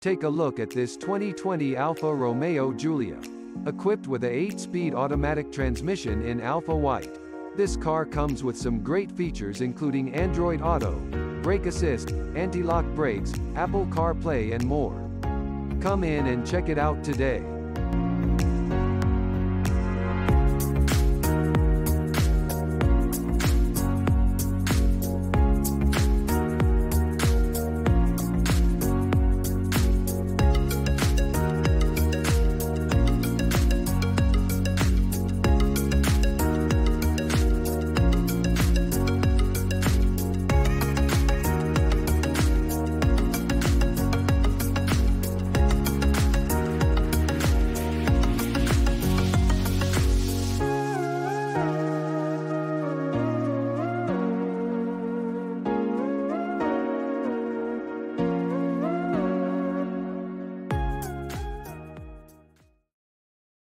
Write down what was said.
Take a look at this 2020 Alfa Romeo Giulia. Equipped with a 8-speed automatic transmission in Alpha White. This car comes with some great features including Android Auto, brake assist, anti-lock brakes, Apple CarPlay and more. Come in and check it out today.